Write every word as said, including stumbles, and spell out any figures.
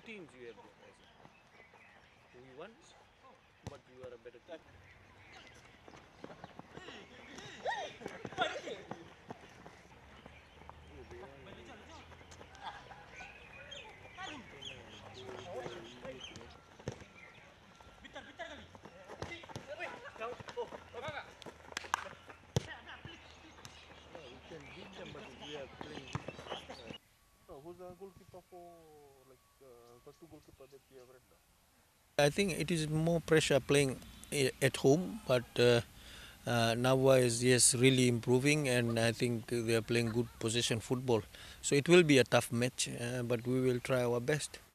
teams you have been? I see. We won, but you are a better team. Who's the goalkeeper for like uh, first two goalkeeper that you have read now? I think it is more pressure playing i- at home, but uh, uh, Navua is yes really improving, and I think they are playing good possession football. So it will be a tough match, uh, but we will try our best.